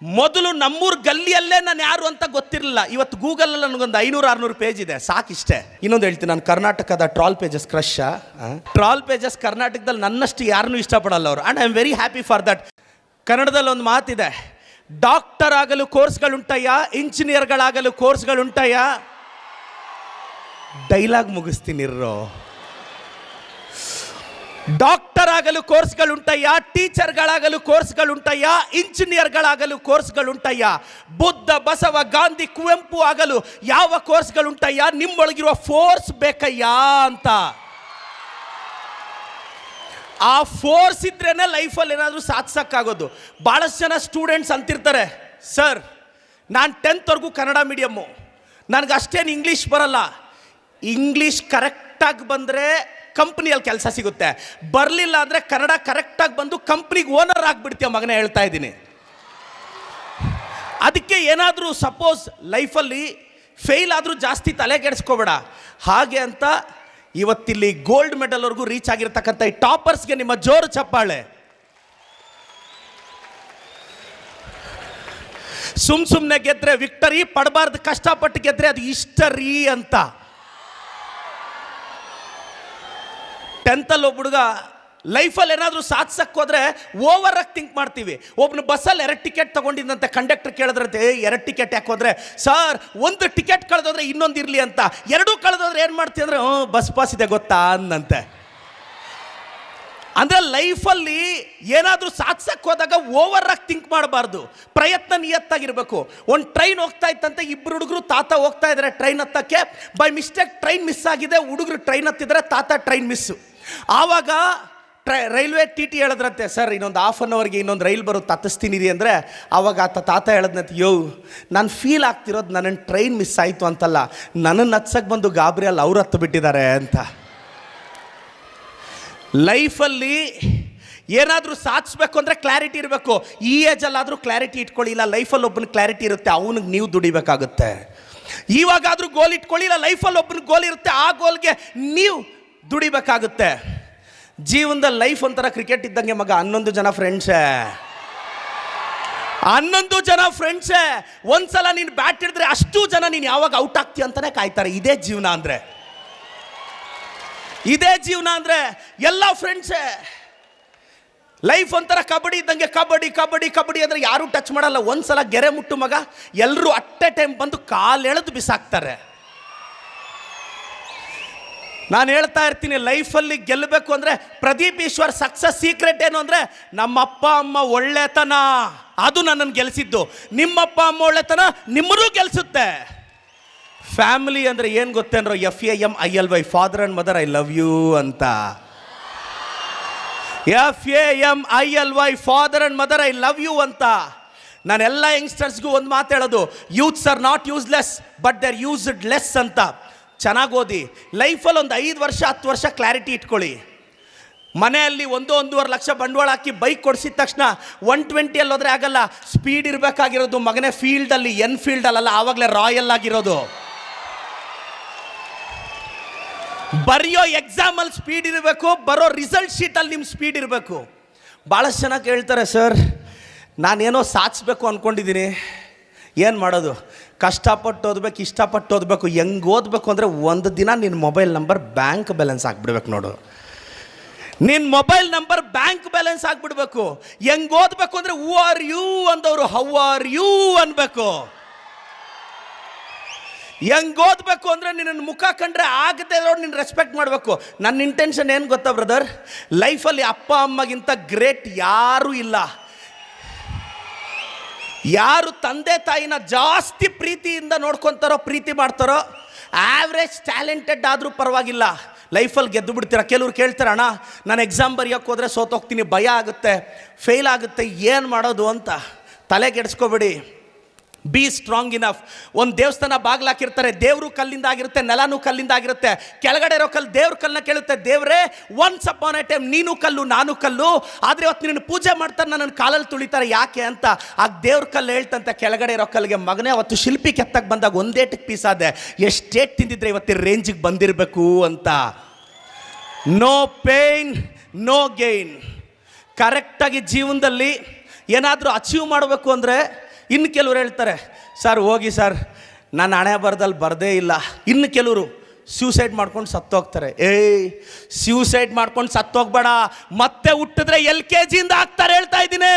ಮೊದಲು ನಮ್ಮೂರು ಗಲ್ಲಿಯಲ್ಲೇ ನಾನು ಯಾರು ಅಂತ ಗೊತ್ತಿರಲಿಲ್ಲ. ಇವತ್ತು ಗೂಗಲಲ್ಲಿ ನನಗೊಂದು 500-600 ಪೇಜ್ ಇದೆ, ಸಾಕಿಷ್ಟೇ. ಇನ್ನೊಂದು ಹೇಳ್ತೀನಿ, ನಾನು ಕರ್ನಾಟಕದ troll pages crush. Troll pages ಕರ್ನಾಟಕದಲ್ಲಿ ನನ್ನಷ್ಟು ಯಾರನ್ನೂ ಇಷ್ಟಪಡಲ್ಲ ಅವರು. And I am very happy for that. ಕನ್ನಡದಲ್ಲಿ ಒಂದು ಮಾತಿದೆ, ಡಾಕ್ಟರ್ ಆಗಲು ಕೋರ್ಸ್ಗಳುಂಟಯ್ಯ, ಇಂಜಿನಿಯರ್ಗಳಾಗಲು ಕೋರ್ಸ್ಗಳುಂಟಯ್ಯ. ಡೈಲಾಗ್ ಮುಗಿಸ್ತೀನಿರೋ. ಡಾಕ್ಟರ್ ಆಗಲು ಕೋರ್ಸ್ಗಳುಂಟಯ್ಯ, ಟೀಚರ್ಗಳಾಗಲು ಕೋರ್ಸ್ಗಳುಂಟಯ್ಯ, ಇಂಜಿನಿಯರ್ಗಳಾಗಲು ಕೋರ್ಸ್ಗಳುಂಟಯ್ಯ. ಬುದ್ಧ, ಬಸವ, ಗಾಂಧಿ, ಕುವೆಂಪು ಆಗಲು ಯಾವ ಕೋರ್ಸ್ಗಳುಂಟಯ್ಯ? ನಿಮ್ಮೊಳಗಿರುವ ಫೋರ್ಸ್ ಬೇಕಯ್ಯ ಅಂತ. ಆ ಫೋರ್ಸ್ ಇದ್ರೇನೆ ಲೈಫಲ್ಲಿ ಏನಾದರೂ ಸಾಧಿಸೋಕ್ಕಾಗೋದು. ಭಾಳಷ್ಟು ಜನ ಸ್ಟೂಡೆಂಟ್ಸ್ ಅಂತಿರ್ತಾರೆ, ಸರ್ ನಾನು 10th ಕನ್ನಡ ಮೀಡಿಯಮ್ಮು, ನನಗೆ ಅಷ್ಟೇನು ಇಂಗ್ಲೀಷ್ ಬರಲ್ಲ. ಇಂಗ್ಲೀಷ್ ಕರೆಕ್ಟಾಗಿ ಬಂದರೆ ಕಂಪ್ನಿಯಲ್ಲಿ ಕೆಲಸ ಸಿಗುತ್ತೆ, ಬರಲಿಲ್ಲ ಅಂದರೆ ಕನ್ನಡ ಕರೆಕ್ಟಾಗಿ ಬಂದು ಕಂಪ್ನಿಗೆ ಓನರ್ ಆಗಿಬಿಡ್ತೀಯ ಮಗನೇ, ಹೇಳ್ತಾ ಇದ್ದೀನಿ. ಅದಕ್ಕೆ ಏನಾದರೂ ಸಪೋಸ್ ಲೈಫಲ್ಲಿ ಫೇಲ್ ಆದರೂ ಜಾಸ್ತಿ ತಲೆ ಕೆಡಿಸ್ಕೋಬೇಡ. ಹಾಗೆ ಅಂತ ಇವತ್ತಿಲ್ಲಿ ಗೋಲ್ಡ್ ಮೆಡಲ್ವರೆಗೂ ರೀಚ್ ಆಗಿರ್ತಕ್ಕಂಥ ಈ ಟಾಪರ್ಸ್ಗೆ ನಿಮ್ಮ ಜೋರು ಚಪ್ಪಾಳೆ. ಸುಮ್ಮನೆ ಗೆದ್ರೆ ವಿಕ್ಟರಿ, ಪಡಬಾರ್ದು ಕಷ್ಟಪಟ್ಟು ಗೆದ್ರೆ ಅದು ಹಿಸ್ಟರಿ ಅಂತ. 10th ಒಬ್ಬ ಹುಡುಗ ಲೈಫಲ್ಲಿ ಏನಾದರೂ ಸಾಧಿಸಕ್ಕೆ ಹೋದರೆ ಓವರ್ ಆಗಿ ಥಿಂಕ್ ಮಾಡ್ತೀವಿ. ಒಬ್ಬನು ಬಸ್ಸಲ್ಲಿ 2 ಟಿಕೆಟ್ ತೊಗೊಂಡಿದ್ದಂತೆ ಕಂಡಕ್ಟರ್ ಕೇಳಿದ್ರಂತೆ, 2 ಟಿಕೆಟ್ ಯಾಕೆ ಹೋದರೆ? ಸರ್ 1 ಟಿಕೆಟ್ ಕಳೆದೋದ್ರೆ ಇನ್ನೊಂದು ಇರಲಿ ಅಂತ. 2 ಕಳೆದೋದ್ರೆ ಏನು ಮಾಡ್ತೀವಿ ಅಂದರೆ, ಬಸ್ ಪಾಸ್ ಇದೆ ಗೊತ್ತಾ ಅಂದಂತೆ. ಅಂದರೆ ಲೈಫಲ್ಲಿ ಏನಾದರೂ ಸಾಧಿಸಕ್ಕೆ ಹೋದಾಗ ಓವರ್ ಆಗಿ ಥಿಂಕ್ ಮಾಡಬಾರ್ದು, ಪ್ರಯತ್ನ ನಿಯತ್ತಾಗಿರಬೇಕು. ಒಂದು ಟ್ರೈನ್ ಹೋಗ್ತಾ ಇತ್ತಂತೆ, 2 ಹುಡುಗರು ತಾತ ಹೋಗ್ತಾ ಇದ್ದಾರೆ ಟ್ರೈನ್ ಹತ್ತಕ್ಕೆ. ಬೈ ಮಿಸ್ಟೇಕ್ ಟ್ರೈನ್ ಮಿಸ್ ಆಗಿದೆ, ಹುಡುಗರು ಟ್ರೈನ್ ಹತ್ತಿದ್ರೆ, ತಾತ ಟ್ರೈನ್ ಮಿಸ್ಸು. ಆವಾಗ ರೈಲ್ವೆ ಟಿ ಹೇಳಿದ್ರಂತೆ, ಸರ್ ಇನ್ನೊಂದು 1/2 ಅವರ್ಗೆ ಇನ್ನೊಂದು ರೈಲ್ ಬರುತ್ತೆ, ಹತ್ತಿಸ್ತೀನಿ ಅಂದರೆ. ಆವಾಗ ತಾತ ಹೇಳಿದ್ನಂತೆ, ಯೋ ನಾನು ಫೀಲ್ ಆಗ್ತಿರೋದು ನನ್ನ ಟ್ರೈನ್ ಮಿಸ್ ಆಯಿತು ಅಂತಲ್ಲ, ನನ್ನನ್ನು ಹತ್ಸಕ್ಕೆ ಬಂದು ಗಾಬರಿಯಲ್ಲಿ ಅವ್ರು ಹತ್ತು ಬಿಟ್ಟಿದ್ದಾರೆ ಅಂತ. ಲೈಫಲ್ಲಿ ಏನಾದರೂ ಸಾಧಿಸ್ಬೇಕು ಅಂದರೆ ಕ್ಲಾರಿಟಿ ಇರಬೇಕು. ಈ ಏಜಲ್ಲಾದರೂ ಕ್ಲಾರಿಟಿ ಇಟ್ಕೊಳ್ಳಿ, ಇಲ್ಲ ಲೈಫಲ್ಲಿ ಒಬ್ಬನ ಕ್ಲಾರಿಟಿ ಇರುತ್ತೆ, ಅವನಿಗೆ ನೀವು ದುಡಿಬೇಕಾಗುತ್ತೆ. ಇವಾಗಾದರೂ ಗೋಲ್ ಇಟ್ಕೊಳ್ಳಿ, ಇಲ್ಲ ಲೈಫಲ್ಲಿ ಒಬ್ಬನ ಗೋಲ್ ಇರುತ್ತೆ, ಆ ಗೋಲ್ಗೆ ನೀವು ದುಡಿಬೇಕಾಗುತ್ತೆ. ಜೀವನದಲ್ಲಿ ಲೈಫ್ ಒಂಥರ ಕ್ರಿಕೆಟ್ ಇದ್ದಂಗೆ ಮಗ, 11 ಜನ ಫ್ರೆಂಡ್ಸೇ. 11 ಜನ ಫ್ರೆಂಡ್ಸೇ. ಒಂದ್ಸಲ ನೀನು ಬ್ಯಾಟ್ ಹಿಡಿದ್ರೆ ಅಷ್ಟು ಜನ ನೀನು ಯಾವಾಗ ಔಟ್ ಆಗ್ತೀಯ ಅಂತಾನೆ ಕಾಯ್ತಾರೆ. ಇದೇ ಜೀವನ ಅಂದರೆ, ಇದೇ ಜೀವನ ಅಂದರೆ ಎಲ್ಲ ಫ್ರೆಂಡ್ಸೇ. ಲೈಫ್ ಒಂಥರ ಕಬಡ್ಡಿ ಇದ್ದಂಗೆ, ಕಬಡ್ಡಿ ಕಬಡ್ಡಿ ಕಬಡ್ಡಿ ಅಂದರೆ ಯಾರೂ ಟಚ್ ಮಾಡಲ್ಲ. ಒಂದ್ಸಲ ಗೆರೆ ಮುಟ್ಟು ಮಗ, ಎಲ್ಲರೂ ಅಟ್ ಎ ಟೈಮ್ ಬಂದು ಕಾಲೆಳೆದು ಬಿಸಾಕ್ತಾರೆ. ನಾನು ಹೇಳ್ತಾ ಇರ್ತೀನಿ, ಲೈಫಲ್ಲಿ ಗೆಲ್ಲಬೇಕು ಅಂದರೆ ಪ್ರದೀಪ್ ಈಶ್ವರ್ ಸಕ್ಸಸ್ ಸೀಕ್ರೆಟ್ ಏನು ಅಂದರೆ, ನಮ್ಮಪ್ಪ ಅಮ್ಮ ಒಳ್ಳೆತನ, ಅದು ನನ್ನನ್ನು ಗೆಲ್ಲಿಸಿದ್ದು. ನಿಮ್ಮಪ್ಪ ಅಮ್ಮ ಒಳ್ಳೆತನ ನಿಮ್ಮನ್ನೂ ಗೆಲ್ಲಿಸುತ್ತೆ. ಫ್ಯಾಮಿಲಿ ಅಂದರೆ ಏನು ಗೊತ್ತೇನ್ರೋ? FAMILY, father and mother I love you ಅಂತ. FAMILY, father and mother I love you ಅಂತ. ನಾನೆಲ್ಲ ಯಂಗ್ಸ್ಟರ್ಸ್ಗೂ ಒಂದು ಮಾತು ಹೇಳೋದು, youths are not useless but they are used less ಅಂತ. ಚೆನ್ನಾಗಿ ಓದಿ. ಲೈಫಲ್ಲಿ ಒಂದು 5 ವರ್ಷ 10 ವರ್ಷ ಕ್ಲಾರಿಟಿ ಇಟ್ಕೊಳ್ಳಿ. ಮನೆಯಲ್ಲಿ 1-1.5 ಲಕ್ಷ ಬಂಡವಾಳ ಹಾಕಿ ಬೈಕ್ ಕೊಡಿಸಿದ ತಕ್ಷಣ 120 ಹೋದರೆ ಆಗಲ್ಲ. ಸ್ಪೀಡ್ ಇರಬೇಕಾಗಿರೋದು ಮಗನೇ ಫೀಲ್ಡಲ್ಲಿ, ಎನ್ಫೀಲ್ಡಲ್ಲ, ಆವಾಗಲೇ ರಾಯಲ್ ಆಗಿರೋದು. ಬರೆಯೋ ಎಕ್ಸಾಮಲ್ಲಿ ಸ್ಪೀಡ್ ಇರಬೇಕು, ಬರೋ ರಿಸಲ್ಟ್ ಶೀಟಲ್ಲಿ ನಿಮ್ಮ ಸ್ಪೀಡ್ ಇರಬೇಕು. ಭಾಳಷ್ಟು ಜನ ಕೇಳ್ತಾರೆ, ಸರ್ ನಾನೇನೋ ಸಾಧಿಸ್ಬೇಕು ಅಂದ್ಕೊಂಡಿದ್ದೀನಿ, ಏನು ಮಾಡೋದು? ಕಷ್ಟಪಟ್ಟು ಓದಬೇಕು, ಇಷ್ಟಪಟ್ಟು ಓದಬೇಕು. ಹೆಂಗೆ ಓದಬೇಕು ಅಂದರೆ, ಒಂದು ದಿನ ನಿನ್ನ ಮೊಬೈಲ್ ನಂಬರ್ ಬ್ಯಾಂಕ್ ಬ್ಯಾಲೆನ್ಸ್ ಆಗಿಬಿಡ್ಬೇಕು ನೋಡು. ನಿನ್ನ ಮೊಬೈಲ್ ನಂಬರ್ ಬ್ಯಾಂಕ್ ಬ್ಯಾಲೆನ್ಸ್ ಆಗಿಬಿಡ್ಬೇಕು. ಹೆಂಗೆ ಓದಬೇಕು ಅಂದರೆ, ಹೂ ಆರ್ ಯು ಅಂದವರು ಹೌ ಆರ್ ಯು ಅನ್ಬೇಕು. ಹೆಂಗೆ ಓದಬೇಕು ಅಂದರೆ, ನಿನ್ನ ಮುಖ ಕಂಡ್ರೆ ಆಗದೆ ಇರೋರು ನಿನ್ನ ರೆಸ್ಪೆಕ್ಟ್ ಮಾಡಬೇಕು. ನನ್ನ ಇಂಟೆನ್ಷನ್ ಏನು ಗೊತ್ತಾ ಬ್ರದರ್? ಲೈಫಲ್ಲಿ ಅಪ್ಪ ಅಮ್ಮಗಿಂತ ಗ್ರೇಟ್ ಯಾರೂ ಇಲ್ಲ. ಯಾರು ತಂದೆ ತಾಯಿನ ಜಾಸ್ತಿ ಪ್ರೀತಿಯಿಂದ ನೋಡ್ಕೊತಾರೋ, ಪ್ರೀತಿ ಮಾಡ್ತಾರೋ, ಆವ್ರೇಜ್ ಟ್ಯಾಲೆಂಟೆಡ್ ಆದರೂ ಪರವಾಗಿಲ್ಲ, ಲೈಫಲ್ಲಿ ಗೆದ್ದು ಬಿಡ್ತೀರ. ಕೆಲವ್ರು ಕೇಳ್ತಾರೆ, ಅಣ್ಣ ನಾನು ಎಕ್ಸಾಮ್ ಬರೆಯೋಕ್ಕೆ ಹೋದರೆ ಸೋತೋಗ್ತೀನಿ, ಭಯ ಆಗುತ್ತೆ, ಫೇಲ್ ಆಗುತ್ತೆ, ಏನು ಮಾಡೋದು ಅಂತ. ತಲೆ ಕೆಡಿಸ್ಕೋಬೇಡಿ. Be strong enough. ಒಂದು ದೇವಸ್ಥಾನ ಬಾಗಿಲಾಕಿರ್ತಾರೆ, ದೇವರು ಕಲ್ಲಿಂದ ಆಗಿರುತ್ತೆ, ನೆಲನೂ ಕಲ್ಲಿಂದ ಆಗಿರುತ್ತೆ. ಕೆಳಗಡೆ ಇರೋ ಕಲ್ಲು ದೇವ್ರ ಕಲ್ಲನ್ನ ಕೇಳುತ್ತೆ, ದೇವರೇ ಒನ್ಸ್ ಅಪಾನ್ ಎ ಟೈಮ್ ನೀನು ಕಲ್ಲು ನಾನು ಕಲ್ಲು, ಆದರೆ ಇವತ್ತು ನಿನ್ನ ಪೂಜೆ ಮಾಡ್ತಾರೆ, ನನ್ನನ್ನು ಕಾಲಲ್ಲಿ ತುಳಿತಾರೆ, ಯಾಕೆ ಅಂತ. ಆಗ ದೇವ್ರ ಕಲ್ಲು ಹೇಳ್ತಂತೆ ಕೆಳಗಡೆ ಇರೋ ಕಲ್ಲಿಗೆ, ಮಗನೇ ಅವತ್ತು ಶಿಲ್ಪಿ ಕೆತ್ತಕ್ಕೆ ಬಂದಾಗ ಒಂದೇಟಕ್ಕೆ ಪೀಸ್ ಆದೆ, ಎಷ್ಟೇಟ್ ತಿಂದಿದ್ರೆ ಇವತ್ತಿನ ರೇಂಜಿಗೆ ಬಂದಿರಬೇಕು ಅಂತ. No pain no gain. ಕರೆಕ್ಟಾಗಿ ಜೀವನದಲ್ಲಿ ಏನಾದರೂ ಅಚೀವ್ ಮಾಡಬೇಕು ಅಂದರೆ ಇನ್ನು ಕೆಲವರು ಹೇಳ್ತಾರೆ, ಸರ್ ಹೋಗಿ ಸರ್ ನಾನು ಹಣೆ ಬರದಲ್ಲಿ ಬರದೇ ಇಲ್ಲ. ಇನ್ನು ಕೆಲವರು ಸ್ಯೂಸೈಡ್ ಮಾಡ್ಕೊಂಡು ಸತ್ತೋಗ್ತಾರೆ. ಸ್ಯೂಸೈಡ್ ಮಾಡ್ಕೊಂಡು ಸತ್ತೋಗ್ಬೇಡ, ಮತ್ತೆ ಹುಟ್ಟಿದ್ರೆ LKG ಇಂದ ಆಗ್ತಾರೆ, ಹೇಳ್ತಾ ಇದ್ದೀನಿ.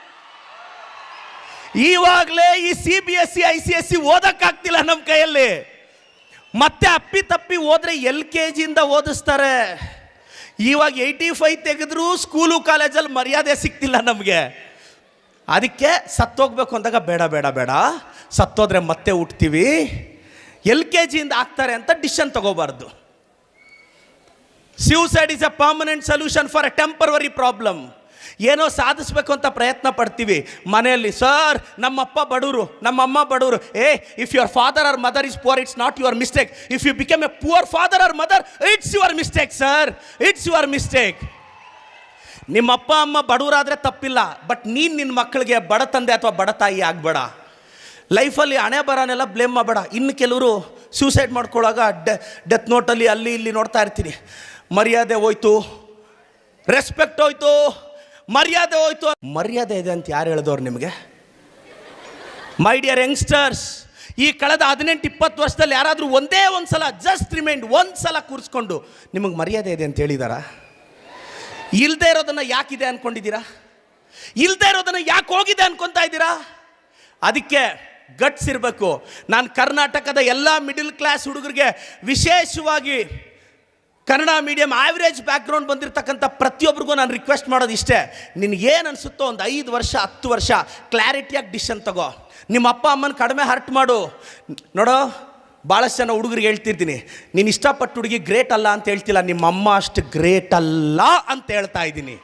ಇವಾಗಲೇ ಈ CBSE ICSE ಓದಕ್ಕಾಗ್ತಿಲ್ಲ ನಮ್ಮ ಕೈಯಲ್ಲಿ. ಮತ್ತೆ ಅಪ್ಪಿ ತಪ್ಪಿ ಹೋದ್ರೆ LKG ಇಂದ ಓದಿಸ್ತಾರೆ. ಇವಾಗ 85 ತೆಗೆದ್ರು ಸ್ಕೂಲು ಕಾಲೇಜಲ್ಲಿ ಮರ್ಯಾದೆ ಸಿಗ್ತಿಲ್ಲ ನಮಗೆ. ಅದಕ್ಕೆ ಸತ್ತೋಗ್ಬೇಕು ಅಂದಾಗ ಬೇಡ ಬೇಡ ಬೇಡ, ಸತ್ತೋದ್ರೆ ಮತ್ತೆ ಹುಟ್ತೀವಿ, LKG ಇಂದ ಆಗ್ತಾರೆ ಅಂತ ಡಿಸಿಷನ್ ತಗೋಬಾರ್ದು. Suicide is a permanent solution for a temporary problem. ಏನೋ ಸಾಧಿಸ್ಬೇಕು ಅಂತ ಪ್ರಯತ್ನ ಪಡ್ತೀವಿ ಮನೆಯಲ್ಲಿ, ಸರ್ ನಮ್ಮಪ್ಪ ಬಡವರು, ನಮ್ಮಮ್ಮ ಬಡವರು. If your father or mother is poor, it's not your mistake. If you become a poor father or mother, it's your mistake sir, it's your mistake. ನಿಮ್ಮ ಅಪ್ಪ ಅಮ್ಮ ಬಡವರಾದರೆ ತಪ್ಪಿಲ್ಲ, ಬಟ್ ನೀನು ನಿನ್ನ ಮಕ್ಕಳಿಗೆ ಬಡ ತಂದೆ ಅಥವಾ ಬಡ ತಾಯಿ ಆಗಬೇಡ. ಲೈಫಲ್ಲಿ ಹಣೆ ಬರನೆಲ್ಲ ಬ್ಲೇಮ್ ಮಾಡಬೇಡ. ಇನ್ನು ಕೆಲವರು ಸೂಸೈಡ್ ಮಾಡ್ಕೊಳ್ಳೋವಾಗ ಡೆತ್ ನೋಟಲ್ಲಿ ಅಲ್ಲಿ ಇಲ್ಲಿ ನೋಡ್ತಾ ಇರ್ತೀನಿ, ಮರ್ಯಾದೆ ಹೋಯ್ತು, ರೆಸ್ಪೆಕ್ಟ್ ಹೋಯ್ತು, ಮರ್ಯಾದೆ ಹೋಯ್ತು. ಮರ್ಯಾದೆ ಇದೆ ಅಂತ ಯಾರು ಹೇಳಿದವ್ರು ನಿಮಗೆ? ಮೈ ಡಿಯರ್ ಯಂಗ್ಸ್ಟರ್ಸ್, ಈ ಕಳೆದ 18-20 ವರ್ಷದಲ್ಲಿ ಯಾರಾದರೂ ಒಂದೇ ಒಂದು ಸಲ, ಜಸ್ಟ್ ರಿಮೈಂಡ್, ಒಂದು ಸಲ ಕೂರಿಸ್ಕೊಂಡು ನಿಮಗೆ ಮರ್ಯಾದೆ ಇದೆ ಅಂತ ಹೇಳಿದಾರಾ? ಇಲ್ಲದೆ ಇರೋದನ್ನು ಯಾಕಿದೆ ಅಂದ್ಕೊಂಡಿದ್ದೀರಾ? ಇಲ್ಲದೆ ಇರೋದನ್ನು ಯಾಕೆ ಹೋಗಿದೆ ಅನ್ಕೊತಾ ಇದ್ದೀರಾ? ಅದಕ್ಕೆ ಗಟ್ಸ್ ಇರಬೇಕು. ನಾನು ಕರ್ನಾಟಕದ ಎಲ್ಲ ಮಿಡಿಲ್ ಕ್ಲಾಸ್ ಹುಡುಗರಿಗೆ, ವಿಶೇಷವಾಗಿ ಕನ್ನಡ ಮೀಡಿಯಂ ಆವ್ರೇಜ್ ಬ್ಯಾಕ್ಗ್ರೌಂಡ್ ಬಂದಿರತಕ್ಕಂಥ ಪ್ರತಿಯೊಬ್ಬರಿಗೂ ನಾನು ರಿಕ್ವೆಸ್ಟ್ ಮಾಡೋದು ಇಷ್ಟೇ, ನಿನಗೇನು ಅನಿಸುತ್ತೋ ಒಂದು 5 ವರ್ಷ 10 ವರ್ಷ ಕ್ಲಾರಿಟಿಯಾಗಿ ಡಿಸಿಷನ್ ತಗೋ. ನಿಮ್ಮ ಅಪ್ಪ ಅಮ್ಮನ ಕಡಿಮೆ ಹರ್ಟ್ ಮಾಡು. ನೋಡೋ, ಭಾಳಷ್ಟು ಜನ ಹುಡುಗರಿಗೆ ಹೇಳ್ತಿರ್ತೀನಿ, ನೀನು ಇಷ್ಟಪಟ್ಟು ಹುಡುಗಿ ಗ್ರೇಟ್ ಅಲ್ಲ ಅಂತ ಹೇಳ್ತಿಲ್ಲ, ನಿಮ್ಮ ಅಮ್ಮ ಅಷ್ಟು ಗ್ರೇಟ್ ಅಲ್ಲ ಅಂತ ಹೇಳ್ತಾ ಇದ್ದೀನಿ.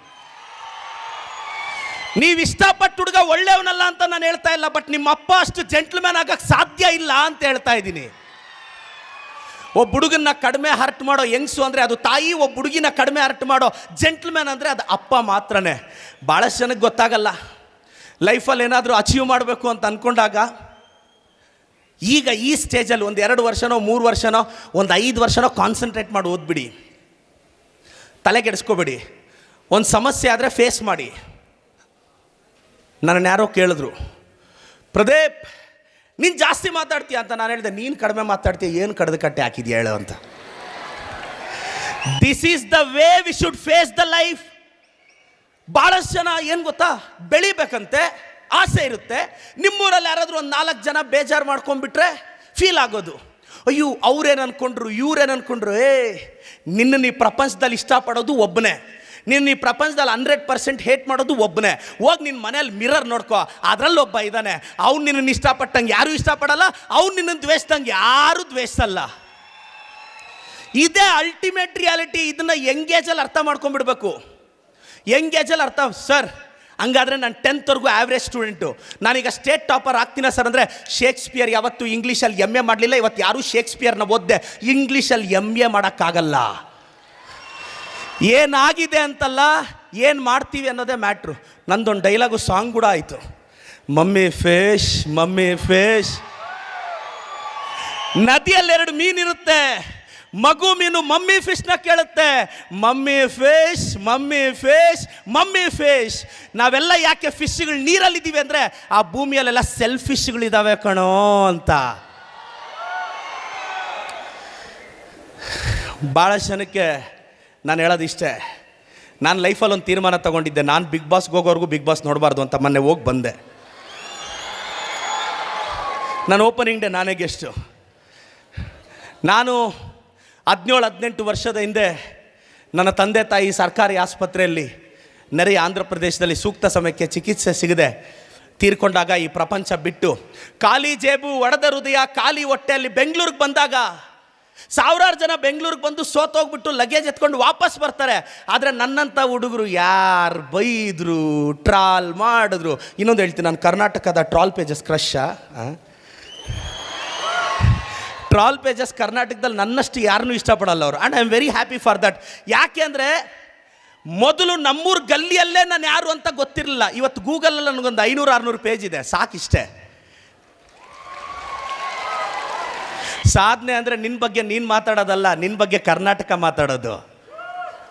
ನೀವು ಇಷ್ಟಪಟ್ಟು ಹುಡುಗ ಒಳ್ಳೆಯವನಲ್ಲ ಅಂತ ನಾನು ಹೇಳ್ತಾ ಇಲ್ಲ, ಬಟ್ ನಿಮ್ಮ ಅಪ್ಪ ಅಷ್ಟು ಜೆಂಟ್ಲ್ಮ್ಯಾನ್ ಆಗಕ್ಕೆ ಸಾಧ್ಯ ಇಲ್ಲ ಅಂತ ಹೇಳ್ತಾ ಇದ್ದೀನಿ. ಒಬ್ಬ ಹುಡುಗನ್ನ ಕಡಿಮೆ ಹರ್ಟ್ ಮಾಡೋ ಯಂಗ್ಸು ಅಂದರೆ ಅದು ತಾಯಿ, ಒಬ್ಬ ಹುಡುಗಿನ ಕಡಿಮೆ ಹರ್ಟ್ ಮಾಡೋ ಜೆಂಟ್ಲ್ಮ್ಯಾನ್ ಅಂದರೆ ಅದು ಅಪ್ಪ ಮಾತ್ರನೇ. ಭಾಳಷ್ಟು ಜನಕ್ಕೆ ಗೊತ್ತಾಗಲ್ಲ. ಲೈಫಲ್ಲಿ ಏನಾದರೂ ಅಚೀವ್ ಮಾಡಬೇಕು ಅಂತ ಅಂದ್ಕೊಂಡಾಗ, ಈಗ ಈ ಸ್ಟೇಜಲ್ಲಿ ಒಂದು 2 ವರ್ಷನೋ 3 ವರ್ಷನೋ ಒಂದು 5 ವರ್ಷನೋ ಕಾನ್ಸಂಟ್ರೇಟ್ ಮಾಡಿ ಓದ್ಬಿಡಿ, ತಲೆಗೆಡಿಸ್ಕೋಬೇಡಿ. ಒಂದು ಸಮಸ್ಯೆ ಆದರೆ ಫೇಸ್ ಮಾಡಿ. ನನ್ನನ್ನು ಯಾರೋ ಕೇಳಿದ್ರು, ಪ್ರದೀಪ್ ನೀನು ಜಾಸ್ತಿ ಮಾತಾಡ್ತೀಯ ಅಂತ. ನಾನು ಹೇಳಿದೆ, ನೀನು ಕಡಿಮೆ ಮಾತಾಡ್ತೀಯ, ಏನು ಕಡ್ದು ಕಟ್ಟೆ ಹಾಕಿದ್ಯಾ ಹೇಳು ಅಂತ. This is the way we should face the life. ಭಾಳಷ್ಟು ಜನ ಏನು ಗೊತ್ತಾ, ಬೆಳಿಬೇಕಂತೆ ಆಸೆ ಇರುತ್ತೆ. ನಿಮ್ಮೂರಲ್ಲಿ ಯಾರಾದರೂ ಒಂದು 4 ಜನ ಬೇಜಾರು ಮಾಡ್ಕೊಂಡ್ಬಿಟ್ರೆ ಫೀಲ್ ಆಗೋದು, ಅಯ್ಯೋ ಅವ್ರೇನು ಅಂದ್ಕೊಂಡ್ರು, ಇವ್ರೇನು ಅಂದ್ಕೊಂಡ್ರು. ನಿನ್ನ ಈ ಪ್ರಪಂಚದಲ್ಲಿ ಇಷ್ಟಪಡೋದು ಒಬ್ಬನೇ, ನಿನ್ನ ಈ ಪ್ರಪಂಚದಲ್ಲಿ 100% ಹೇಟ್ ಮಾಡೋದು ಒಬ್ಬನೇ. ಹೋಗಿ ನಿನ್ನ ಮನೇಲಿ ಮಿರರ್ ನೋಡ್ಕೋ, ಅದರಲ್ಲಿ ಒಬ್ಬ ಇದ್ದಾನೆ, ಅವ್ನು ನಿನ್ನನ್ನು ಇಷ್ಟಪಟ್ಟಂಗೆ ಯಾರೂ ಇಷ್ಟಪಡಲ್ಲ, ಅವ್ನು ನಿನ್ನನ್ನು ದ್ವೇಷದಂಗೆ ಯಾರೂ ದ್ವೇಷಲ್ಲ. ಇದೇ ಅಲ್ಟಿಮೇಟ್ ರಿಯಾಲಿಟಿ. ಇದನ್ನು ಯಂಗೇಜಲ್ಲಿ ಅರ್ಥ ಮಾಡ್ಕೊಂಡ್ಬಿಡ್ಬೇಕು. ಯಂಗೇಜಲ್ಲಿ ಅರ್ಥ, ಸರ್ ಹಂಗಾದರೆ ನಾನು 10th ಆವ್ರೇಜ್ ಸ್ಟೂಡೆಂಟು, ನಾನೀಗ ಸ್ಟೇಟ್ ಟಾಪರ್ ಆಗ್ತೀನ ಸರ್ ಅಂದರೆ, ಶೇಕ್ಸ್ಪಿಯರ್ ಯಾವತ್ತು ಇಂಗ್ಲೀಷಲ್ಲಿ MA ಮಾಡಲಿಲ್ಲ, ಇವತ್ತು ಯಾರೂ ಶೇಕ್ಸ್ಪಿಯರ್ನ ಓದ್ದೆ, ಇಂಗ್ಲೀಷಲ್ಲಿ MA ಮಾಡೋಕ್ಕಾಗಲ್ಲ. ಏನಾಗಿದೆ ಅಂತಲ್ಲ, ಏನು ಮಾಡ್ತೀವಿ ಅನ್ನೋದೇ ಮ್ಯಾಟ್ರು. ನಂದೊಂದು ಡೈಲಾಗು ಸಾಂಗ್ ಕೂಡ ಆಯಿತು, ಮಮ್ಮಿ ಫೇಶ್ ಮಮ್ಮಿ ಫೇಶ್. ನದಿಯಲ್ಲಿ 2 ಮೀನಿರುತ್ತೆ, ಮಗು ಮೀನು ಮಮ್ಮಿ ಫಿಶ್ನ ಕೇಳುತ್ತೆ, mummy fish mummy fish mummy fish. ನಾವೆಲ್ಲ ಯಾಕೆ ಫಿಶ್ಗಳು ನೀರಲ್ಲಿದ್ದೀವಿ ಅಂದರೆ, ಆ ಭೂಮಿಯಲ್ಲೆಲ್ಲ ಸೆಲ್ಫಿಶ್ಗಳಿದ್ದಾವೆ ಕಣೋ ಅಂತ. ಭಾಳ ಜನಕ್ಕೆ ನಾನು ಹೇಳೋದು ಇಷ್ಟೇ, ನಾನು ಲೈಫಲ್ಲಿ ಒಂದು ತೀರ್ಮಾನ ತೊಗೊಂಡಿದ್ದೆ, ನಾನು ಬಿಗ್ ಬಾಸ್ಗೆ ಹೋಗೋವರೆಗೂ ಬಿಗ್ ಬಾಸ್ ನೋಡಬಾರ್ದು ಅಂತ. ಮೊನ್ನೆ ಹೋಗಿ ಬಂದೆ. ನಾನು ಓಪನಿಂಗ್ ಡೇ ನಾನೇ ಗೆಸ್ಟು. ನಾನು 17-18 ವರ್ಷದ ಹಿಂದೆ ನನ್ನ ತಂದೆ ತಾಯಿ ಸರ್ಕಾರಿ ಆಸ್ಪತ್ರೆಯಲ್ಲಿ ನೆರೆಯ ಆಂಧ್ರ ಪ್ರದೇಶದಲ್ಲಿ ಸೂಕ್ತ ಸಮಯಕ್ಕೆ ಚಿಕಿತ್ಸೆ ಸಿಗದೆ ತೀರ್ಕೊಂಡಾಗ, ಈ ಪ್ರಪಂಚ ಬಿಟ್ಟು ಖಾಲಿ ಜೇಬು ಒಡೆದ ಹೃದಯ ಖಾಲಿ ಹೊಟ್ಟೆಯಲ್ಲಿ ಬೆಂಗಳೂರಿಗೆ ಬಂದಾಗ, 1000 ಜನ ಬೆಂಗಳೂರಿಗೆ ಬಂದು ಸೋತೋಗ್ಬಿಟ್ಟು ಲಗೇಜ್ ಎತ್ಕೊಂಡು ವಾಪಸ್ ಬರ್ತಾರೆ. ಆದರೆ ನನ್ನಂಥ ಹುಡುಗರು ಯಾರು ಬೈದರು, ಟ್ರಾಲ್ ಮಾಡಿದ್ರು. ಇನ್ನೊಂದು ಹೇಳ್ತೀನಿ, ನಾನು ಕರ್ನಾಟಕದ ಟ್ರಾಲ್ ಪೇಜಸ್ ಕ್ರಶ್ಶಾ. ಟ್ರಾಲ್ ಪೇಜಸ್ ಕರ್ನಾಟಕದಲ್ಲಿ ನನ್ನಷ್ಟು ಯಾರನ್ನೂ ಇಷ್ಟಪಡಲ್ಲ ಅವರು. And I am very happy for that. ಯಾಕೆ ಅಂದರೆ, ಮೊದಲು ನಮ್ಮೂರು ಗಲ್ಲಿಯಲ್ಲೇ ನಾನು ಯಾರು ಅಂತ ಗೊತ್ತಿರಲಿಲ್ಲ. ಇವತ್ತು ಗೂಗಲಲ್ಲಿ ನನಗೊಂದು 500-600 ಪೇಜ್ ಇದೆ, ಸಾಕಿಷ್ಟೇ. ಸಾಧನೆ ಅಂದರೆ ನಿನ್ನ ಬಗ್ಗೆ ನೀನು ಮಾತಾಡೋದಲ್ಲ, ನಿನ್ನ ಬಗ್ಗೆ ಕರ್ನಾಟಕ ಮಾತಾಡೋದು.